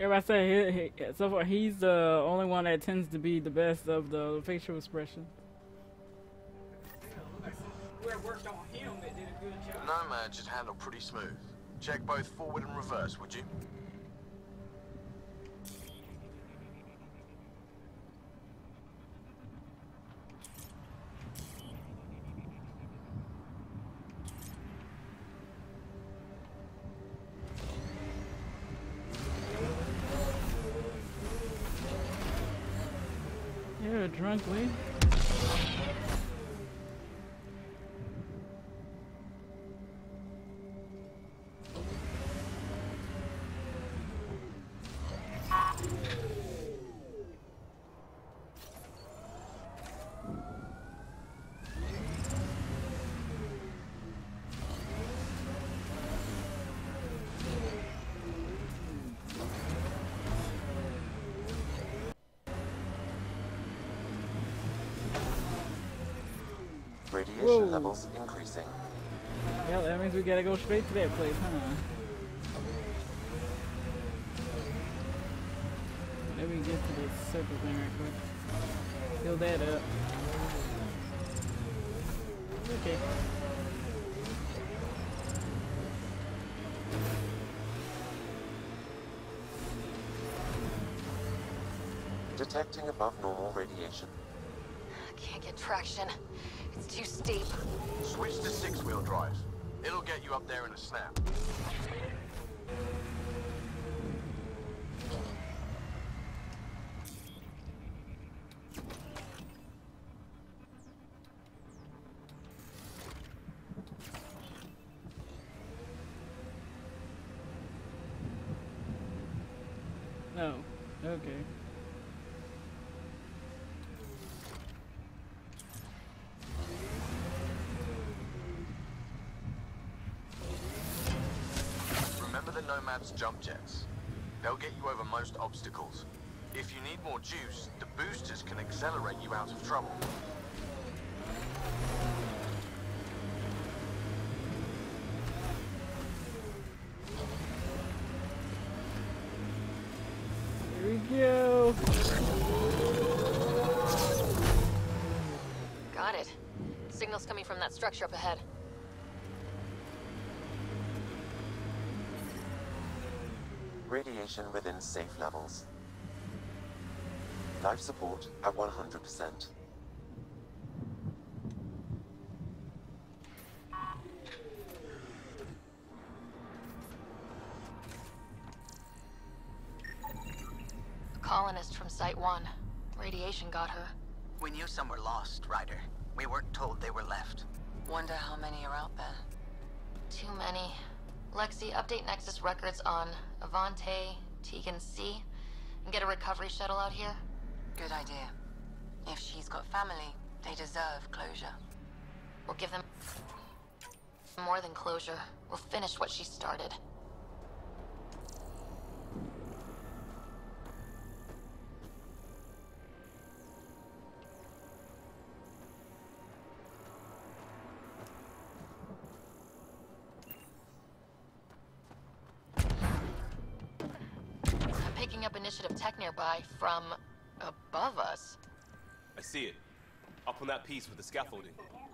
Everybody say so far he's the only one that tends to be the best of the facial expression. Whoever worked on him that did a good job. The Nomad should handle pretty smooth. Check both forward and reverse, would you? You're a drunk lady. Radiation levels increasing. Yeah, that means we gotta go straight to that place, huh? Let me get to this circle thing right quick. Fill that up. Okay. Detecting above normal radiation. Can't get traction. It's too steep. Switch to 6-wheel drive. It'll get you up there in a snap. No. Okay. Remember the Nomad's jump jets. They'll get you over most obstacles. If you need more juice, the boosters can accelerate you out of trouble. Here we go. Got it. Signal's coming from that structure up ahead. Radiation within safe levels. Life support at 100%. A colonist from Site 1. Radiation got her. We knew some were lost, Ryder. We weren't told they were left. Wonder how many are out there. Too many. Lexi, update Nexus records on Avante, Tegan C, and get a recovery shuttle out here. Good idea. If she's got family, they deserve closure. We'll give them more than closure. We'll finish what she started. Picking up initiative tech nearby from above us. I see it. Up on that piece with the scaffolding.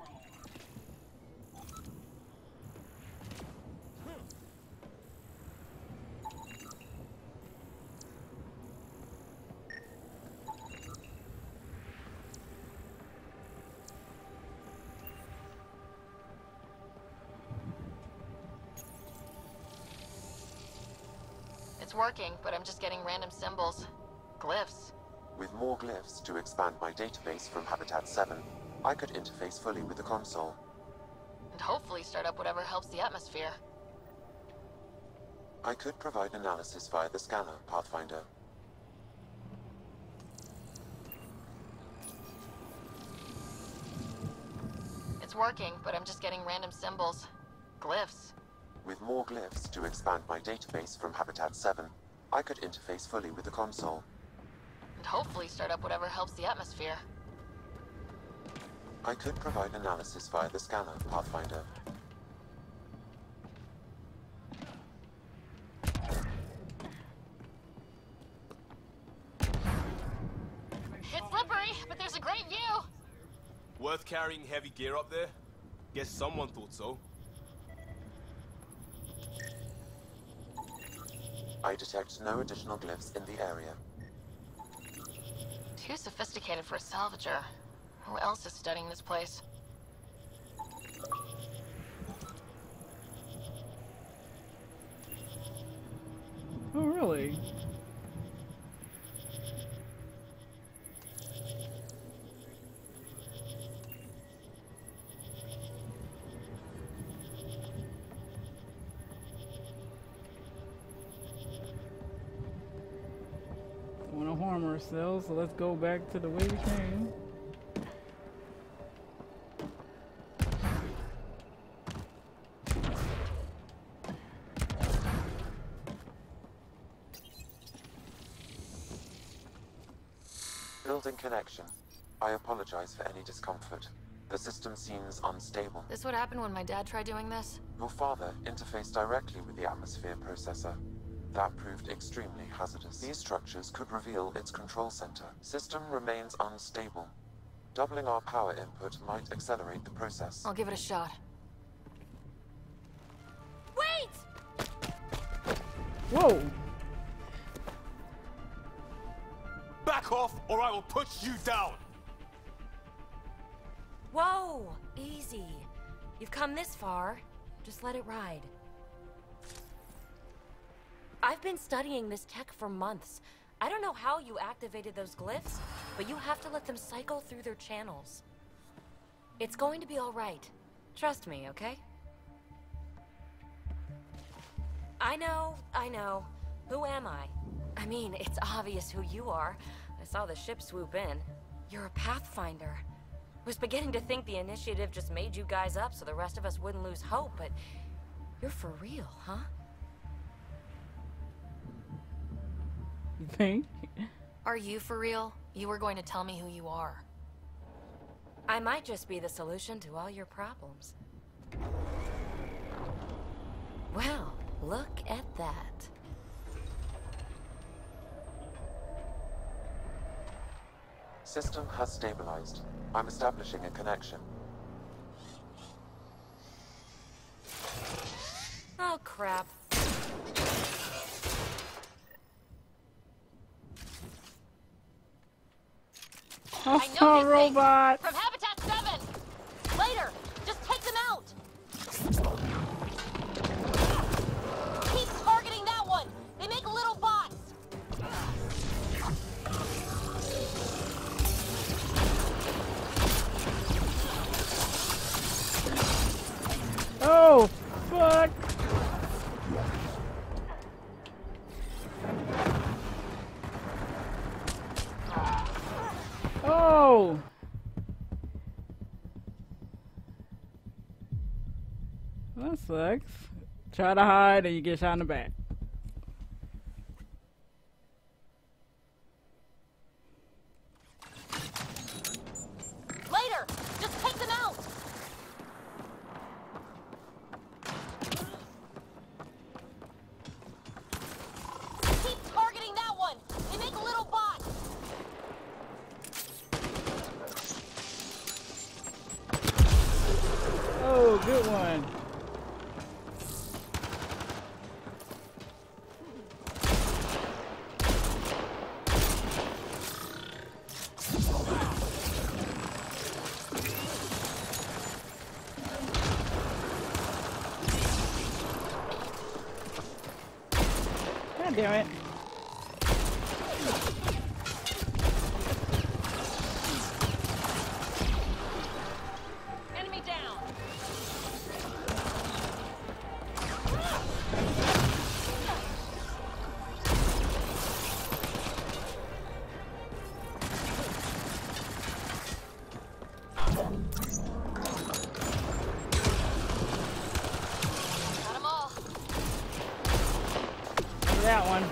It's working, but I'm just getting random symbols. Glyphs. With more glyphs to expand my database from Habitat 7, I could interface fully with the console. And hopefully start up whatever helps the atmosphere. I could provide analysis via the scanner, Pathfinder. It's working, but I'm just getting random symbols. Glyphs. With more glyphs to expand my database from Habitat 7, I could interface fully with the console. And hopefully start up whatever helps the atmosphere. I could provide analysis via the scanner, Pathfinder. but there's a great view. Worth carrying heavy gear up there? Guess someone thought so. I detect no additional glyphs in the area. Too sophisticated for a salvager. Who else is studying this place? Oh, really? Want to harm ourselves, so let's go back to the way we came. Building connection. I apologize for any discomfort. The system seems unstable. This would happen when my dad tried doing this? Your father interfaced directly with the atmosphere processor. That proved extremely hazardous. These structures could reveal its control center. System remains unstable. Doubling our power input might accelerate the process. I'll give it a shot. Wait! Whoa! Back off, or I will put you down! Whoa! Easy. You've come this far. Just let it ride. I've been studying this tech for months. I don't know how you activated those glyphs, but you have to let them cycle through their channels. It's going to be all right. Trust me, okay? I know. Who am I? I mean, it's obvious who you are. I saw the ship swoop in. You're a Pathfinder. Was beginning to think the initiative just made you guys up so the rest of us wouldn't lose hope, but you're for real, huh? You think? Are you for real? You were going to tell me who you are. I might just be the solution to all your problems. Well, look at that. System has stabilized. I'm establishing a connection. Oh, crap. Oh, I know these robot! things. From Habitat 7! Later! Just take them out! Keep targeting that one! They make little bots! Oh, fuck! Oh! That sucks. Try to hide and you get shot in the back. Later! Just take them out! Keep targeting that one! They make little bots! Oh, good one. God damn it. Enemy down. Got them all. That one.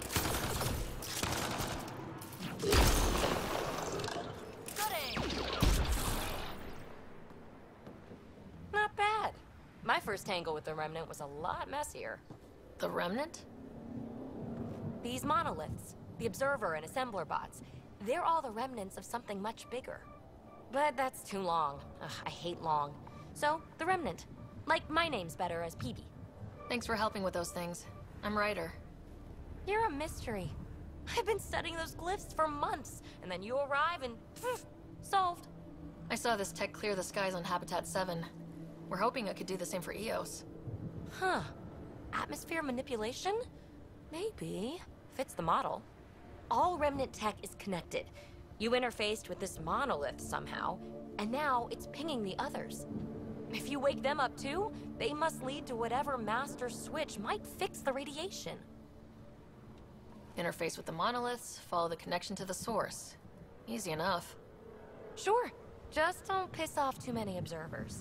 Not bad. My first tangle with the Remnant was a lot messier. The Remnant? These monoliths, the Observer and Assembler bots, They're all the remnants of something much bigger. But that's too long. Ugh, I hate long. So, the remnant. Like, my name's better as PeeBee. Thanks for helping with those things. I'm Ryder. You're a mystery. I've been studying those glyphs for months, and then you arrive and... solved. I saw this tech clear the skies on Habitat 7. We're hoping it could do the same for EOS. Huh. Atmosphere manipulation? Maybe. Fits the model. All remnant tech is connected. You interfaced with this monolith somehow, and now it's pinging the others. If you wake them up too, they must lead to whatever master switch might fix the radiation. Interface with the monoliths, follow the connection to the source. Easy enough. Sure. Just don't piss off too many observers.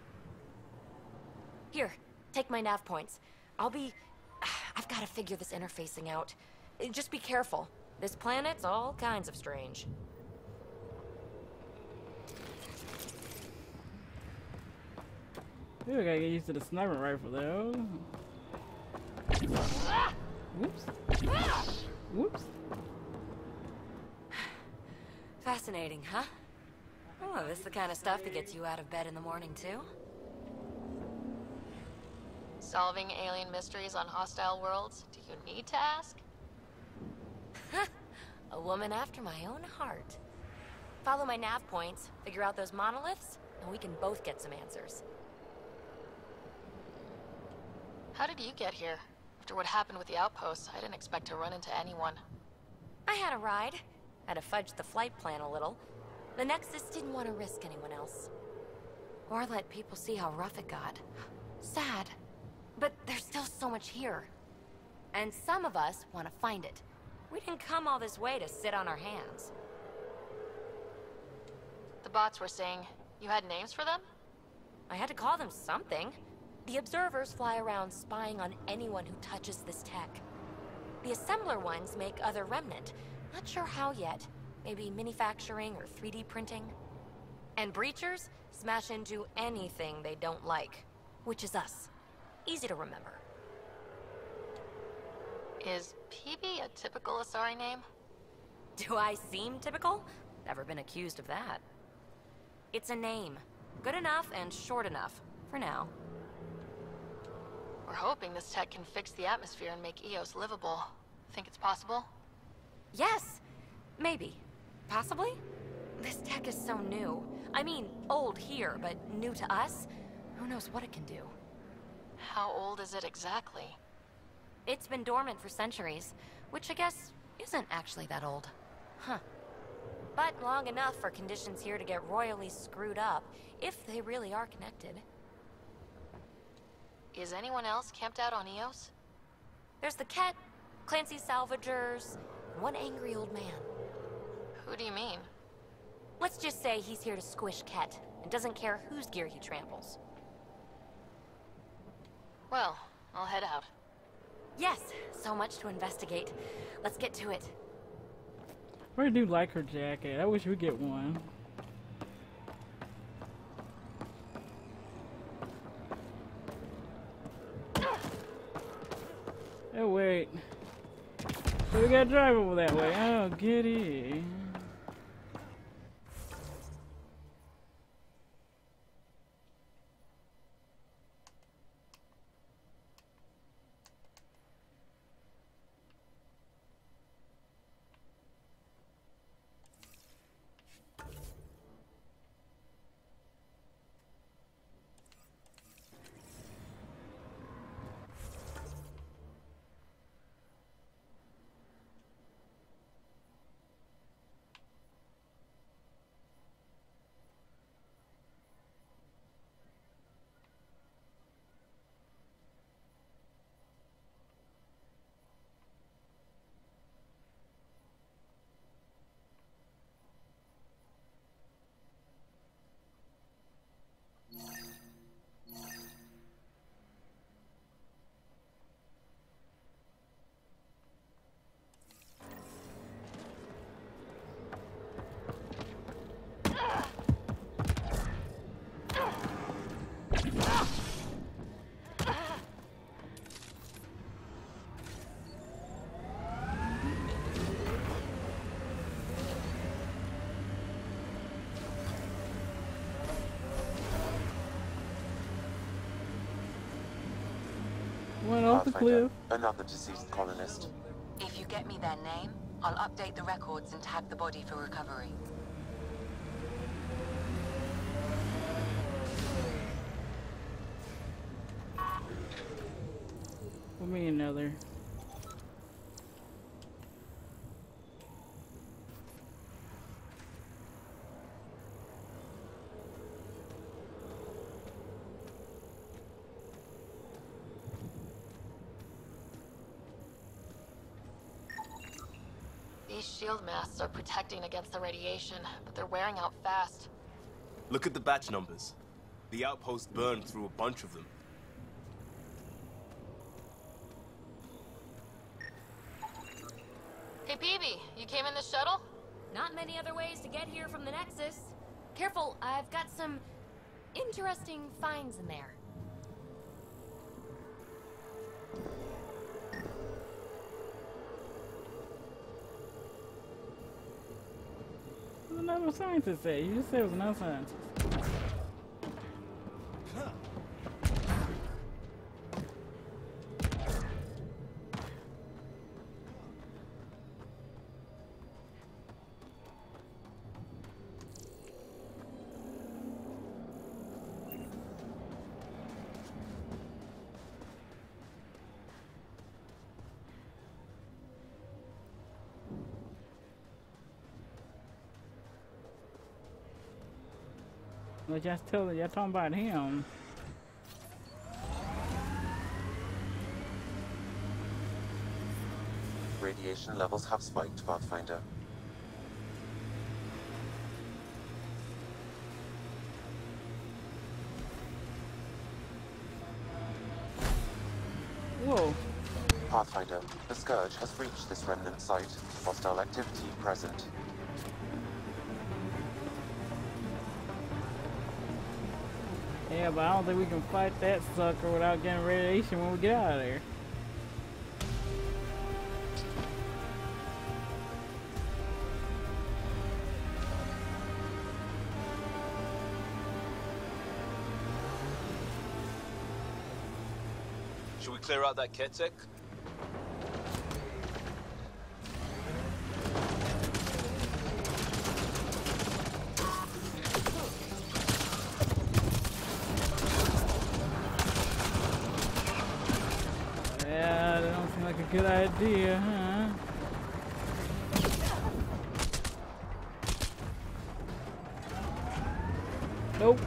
Here, take my nav points. I've got to figure this interfacing out. Just be careful. This planet's all kinds of strange. Ooh, I gotta get used to the sniper rifle though. Whoops. Whoops. Fascinating, huh? Oh, this is the kind of stuff that gets you out of bed in the morning, too? Solving alien mysteries on hostile worlds? Do you need to ask? A woman after my own heart. Follow my nav points, figure out those monoliths, and we can both get some answers. How did you get here? After what happened with the outposts, I didn't expect to run into anyone. I had a ride. Had to fudge the flight plan a little. The Nexus didn't want to risk anyone else. Or let people see how rough it got. Sad. But there's still so much here. And some of us want to find it. We didn't come all this way to sit on our hands. The bots were saying you had names for them? I had to call them something. The observers fly around spying on anyone who touches this tech. The assembler ones make other remnant. Not sure how yet. Maybe manufacturing or 3D printing. And breachers smash into anything they don't like. Which is us. Easy to remember. Is PeeBee a typical Asari name? Do I seem typical? Never been accused of that. It's a name. Good enough and short enough. For now. We're hoping this tech can fix the atmosphere and make EOS livable. Think it's possible? Yes. Maybe. Possibly? This tech is so new. I mean, old here, but new to us? Who knows what it can do? How old is it exactly? It's been dormant for centuries, which I guess isn't actually that old. Huh. But long enough for conditions here to get royally screwed up, if they really are connected. Is anyone else camped out on EOS? There's the Ket, Clancy Salvagers, and one angry old man. Who do you mean? Let's just say he's here to squish Ket, and doesn't care whose gear he tramples. Well, I'll head out. Yes, so much to investigate. Let's get to it. I really do like her jacket. I wish we'd get one. Oh wait. So we gotta drive over that way. Oh, giddy. off the cliff. Another deceased colonist. If you get me their name, I'll update the records and tag the body for recovery. Put me another. These shield masks are protecting against the radiation, but they're wearing out fast. Look at the batch numbers. The outpost burned through a bunch of them. Hey, PeeBee, you came in the shuttle? Not many other ways to get here from the Nexus. Careful, I've got some interesting finds in there. There's another scientist there. You just said it was another scientist. Like y'all talking about him. Radiation levels have spiked, Pathfinder. Whoa. Pathfinder, the Scourge has reached this remnant site. Hostile activity present. Yeah, but I don't think we can fight that sucker without getting radiation when we get out of there. Should we clear out that Ketek? Yeah, that don't seem like a good idea, huh? Nope.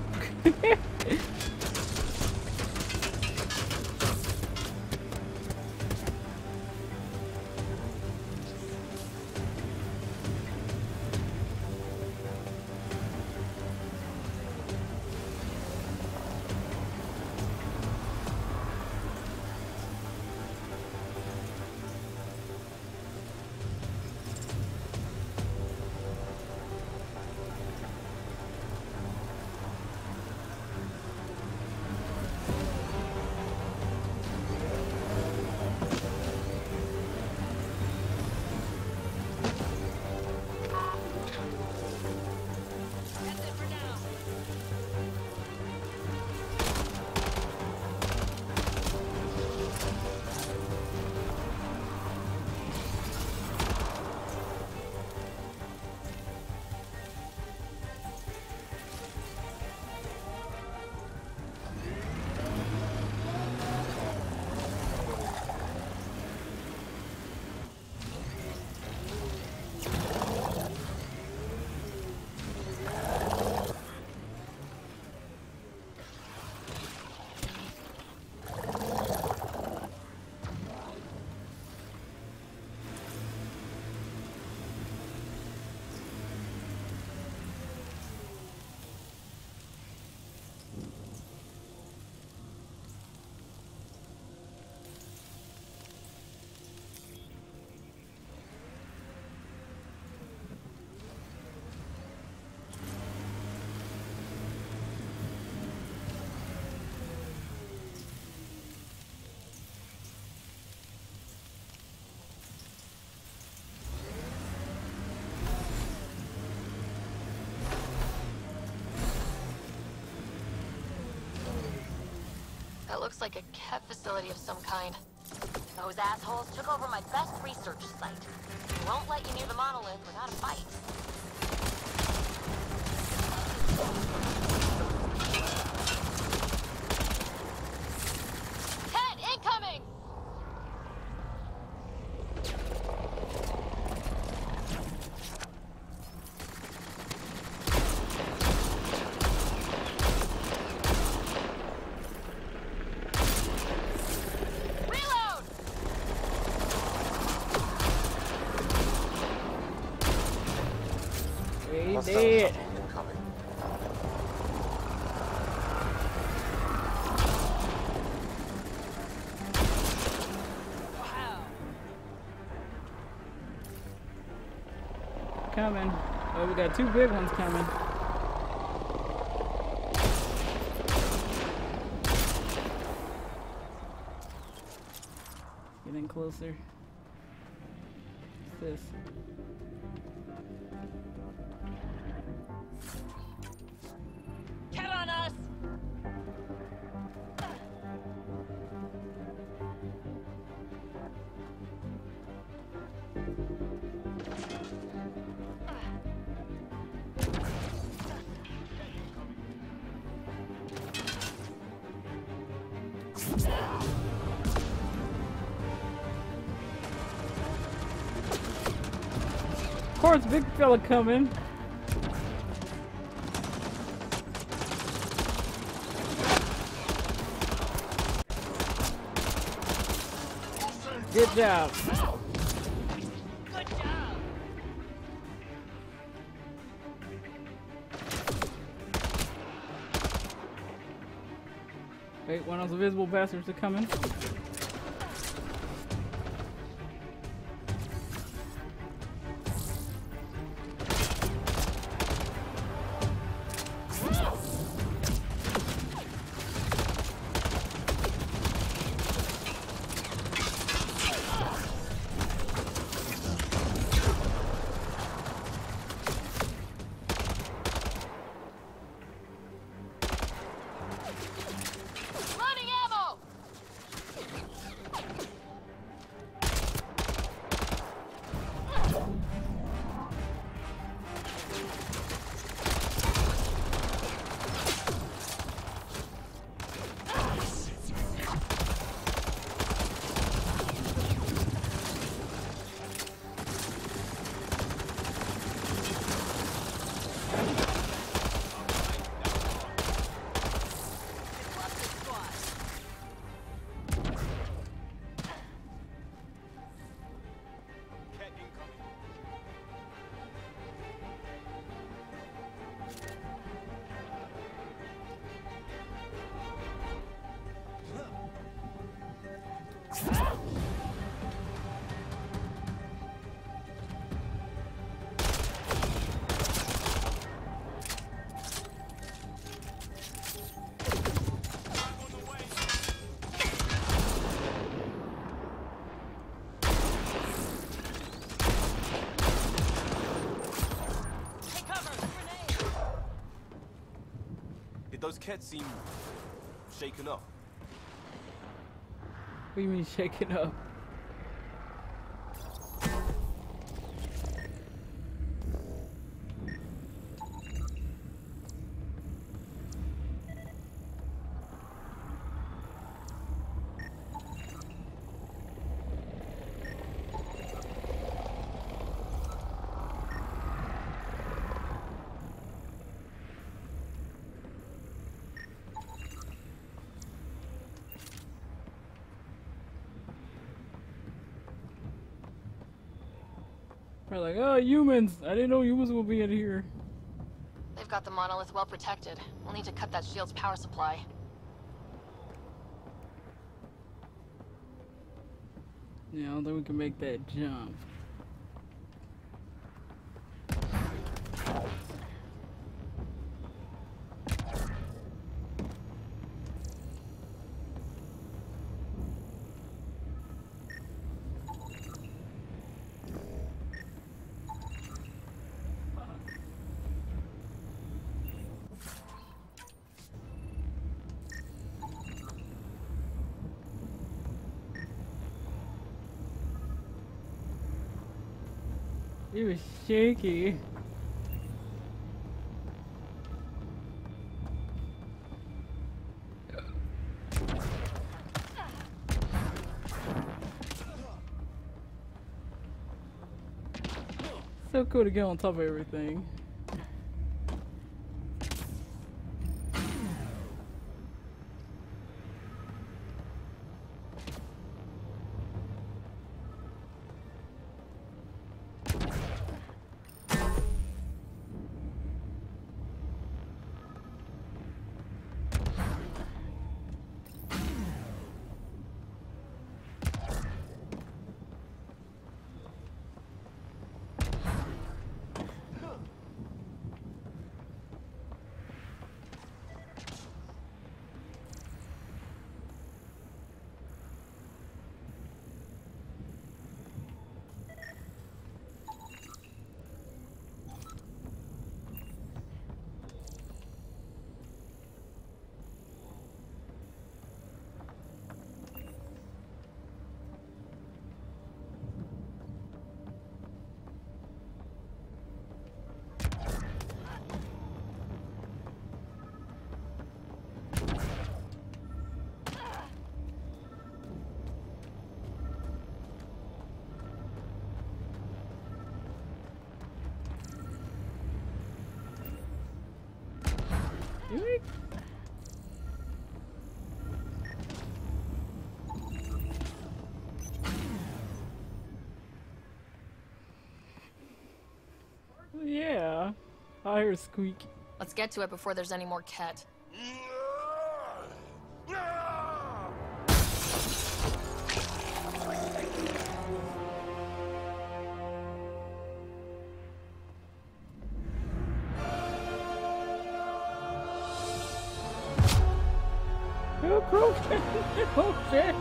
That looks like a cat facility of some kind. Those assholes took over my best research site. They won't let you near the monolith without a fight. Ted, incoming! Dead. Coming. Oh, we got two big ones coming. Getting closer. What's this? Of course, big fella coming. Good job. Good job. Wait, one of those invisible bastards are coming. Those cats seem shaken up. What do you mean shaking up? We're like, oh, humans! I didn't know humans would be in here. They've got the monolith well protected. We'll need to cut that shield's power supply. Yeah, then we can make that jump. It was shaky. So cool to get on top of everything. Yeah, I hear a squeak. Let's get to it before there's any more Ket. Oh shit!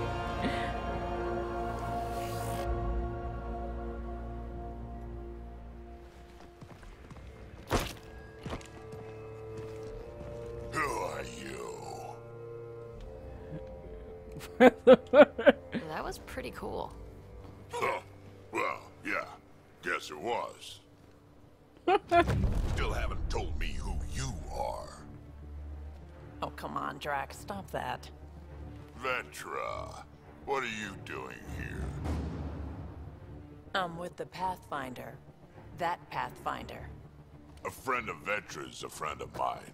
Who are you? That was pretty cool. Huh. Well, yeah. Guess it was. Still haven't told me who you are. Oh, come on, Drax. Stop that. Vetra, what are you doing here? I'm with the Pathfinder. That Pathfinder. A friend of Vetra's a friend of mine.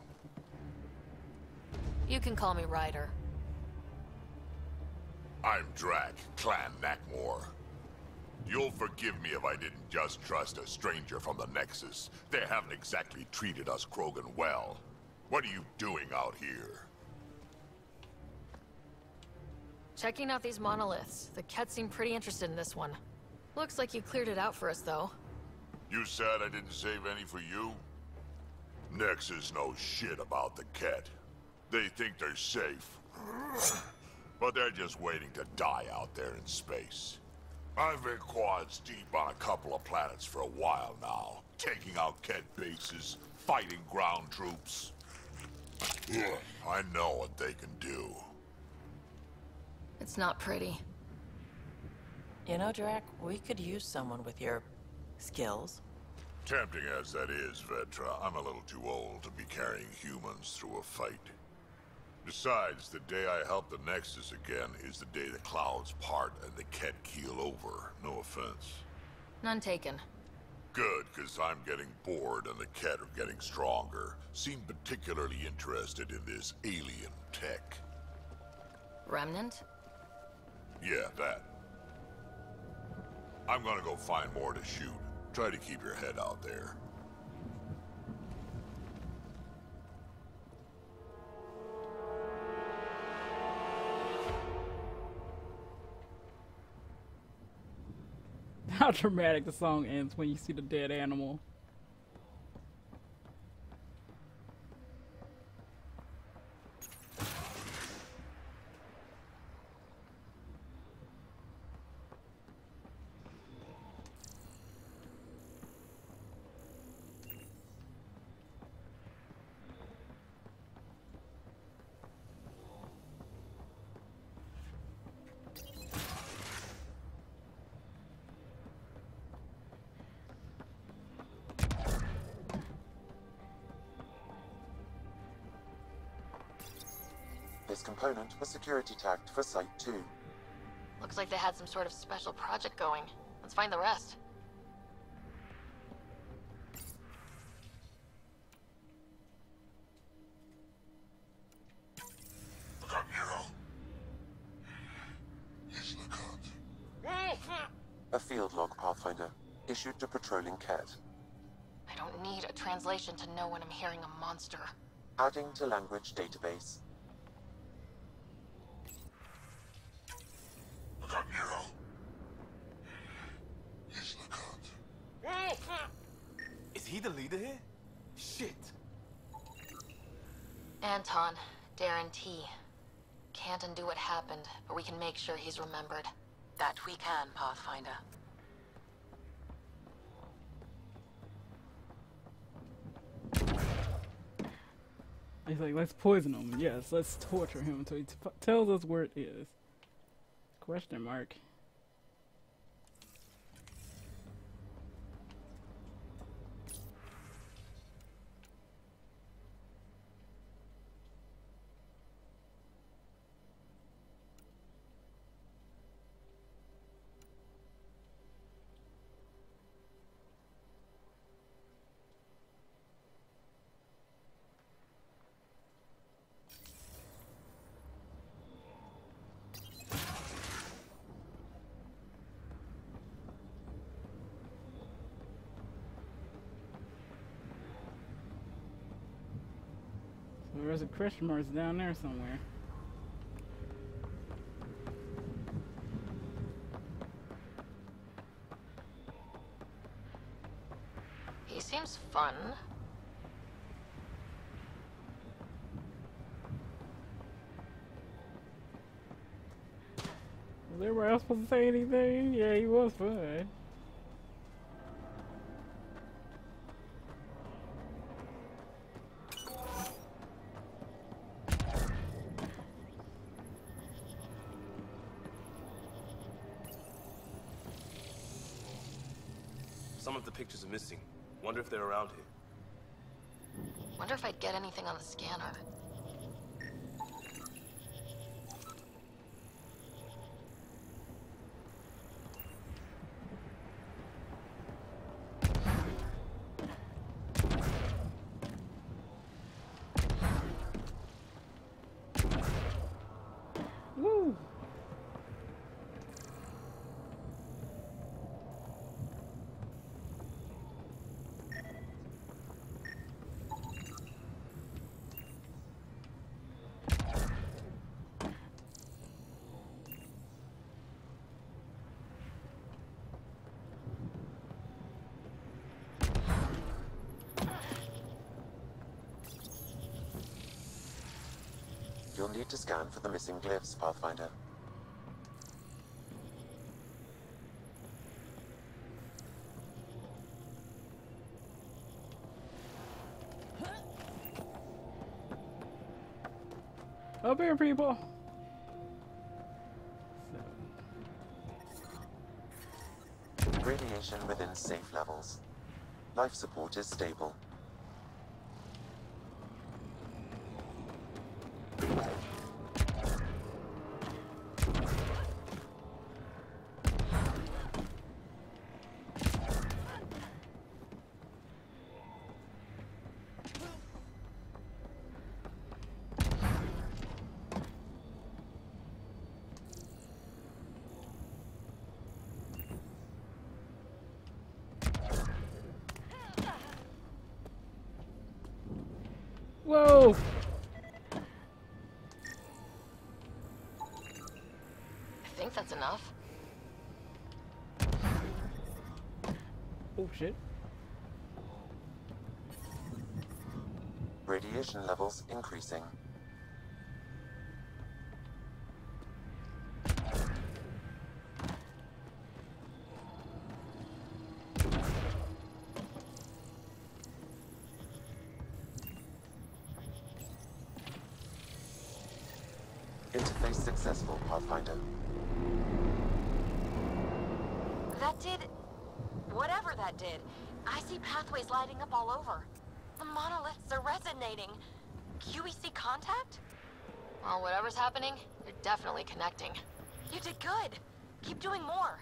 You can call me Ryder. I'm Drac, Clan Nakmor. You'll forgive me if I didn't just trust a stranger from the Nexus. They haven't exactly treated us Krogan well. What are you doing out here? Checking out these monoliths. The Ket seem pretty interested in this one. Looks like you cleared it out for us, though. You said I didn't save any for you? Nexus knows shit about the Ket. They think they're safe. But they're just waiting to die out there in space. I've been quads deep on a couple of planets for a while now. Taking out Ket bases, fighting ground troops. I know what they can do. It's not pretty. You know, Drac, we could use someone with your skills. Tempting as that is, Vetra, I'm a little too old to be carrying humans through a fight. Besides, the day I help the Nexus again is the day the clouds part and the Ket keel over. No offense. None taken. Good, because I'm getting bored and the Ket are getting stronger. Seem particularly interested in this alien tech. Remnant? Yeah, that. I'm gonna go find more to shoot. Try to keep your head out there. How dramatic the song ends when you see the dead animal. This component was security tagged for Site 2. Looks like they had some sort of special project going. Let's find the rest. A field log, Pathfinder, issued to patrolling Ket. I don't need a translation to know when I'm hearing a monster. Adding to language database. Is he the leader here? Shit. Anton, Darren T. Can't undo what happened, but we can make sure he's remembered. That we can, Pathfinder. He's like, let's poison him. Yes, let's torture him until he tells us where it is. Question mark. There's a question mark down there somewhere. He seems fun. Was everybody else supposed to say anything? Yeah, he was fun. Some of the pictures are missing. Wonder if they're around here. Wonder if I'd get anything on the scanner. Woo! You'll need to scan for the missing glyphs, Pathfinder. Up here, people! Radiation within safe levels. Life support is stable. Whoa! I think that's enough. Oh shit. Radiation levels increasing. Interface successful, Pathfinder. That did... whatever that did. I see pathways lighting up all over. The monoliths are resonating. QEC contact? Well, whatever's happening, you're definitely connecting. You did good. Keep doing more.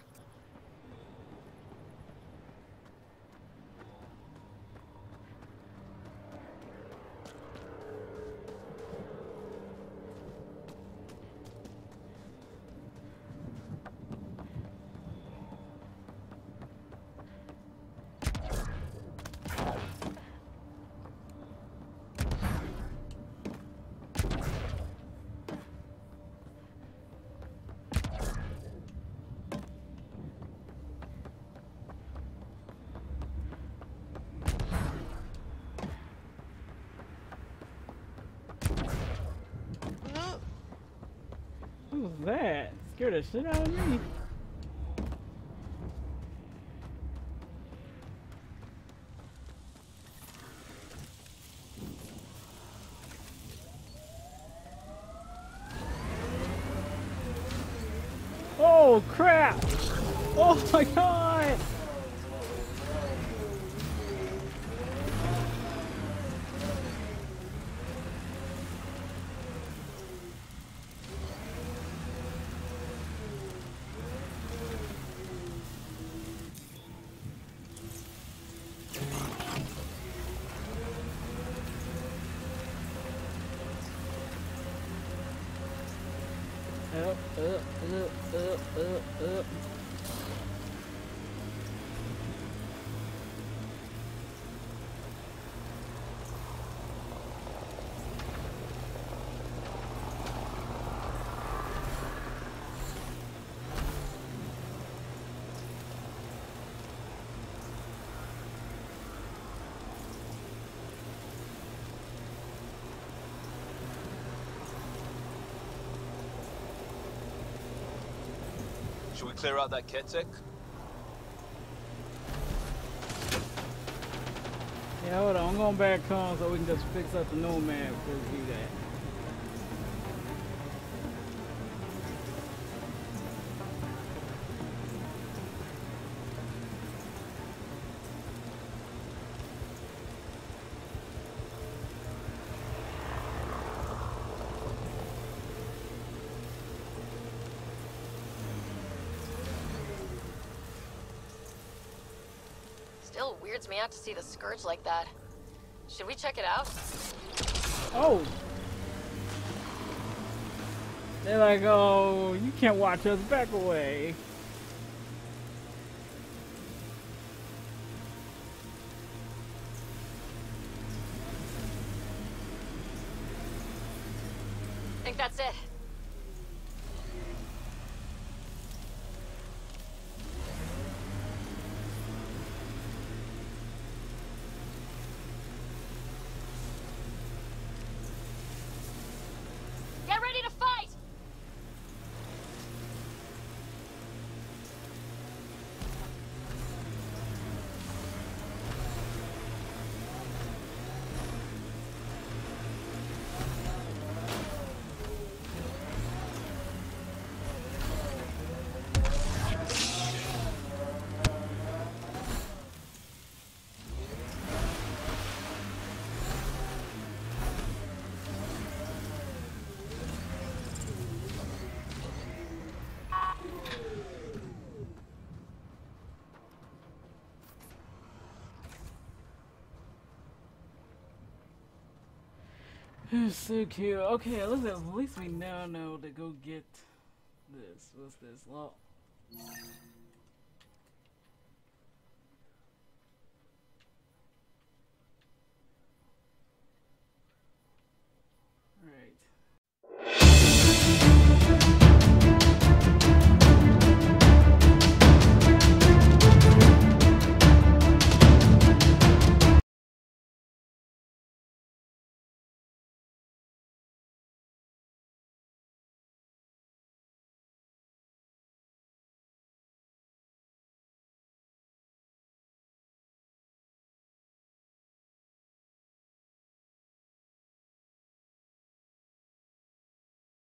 What was that? Scared the shit out of me. Oh crap! Oh my god! Up. Should we clear out that Ketek? Yeah, hold on. I'm going back home so we can just fix up the Nomad before we do that. Still weirds me out to see the Scourge like that. Should we check it out? Oh! They're like, oh, you can't watch us, back away. Think that's it. Get ready to fight! It's so cute. Okay, at least we now know to go get this. What's this? Well,